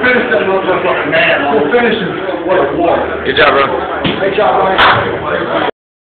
finish that motherfucker, man. We'll finish it. What a war. Good job, bro. Great job, Ryan.